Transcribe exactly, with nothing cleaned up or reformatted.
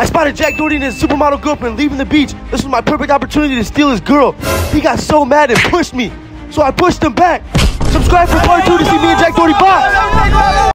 I spotted Jack Doherty and his supermodel girlfriend leaving the beach. This was my perfect opportunity to steal his girl. He got so mad and pushed me, so I pushed him back. Subscribe for part two to see me and Jack Doherty box.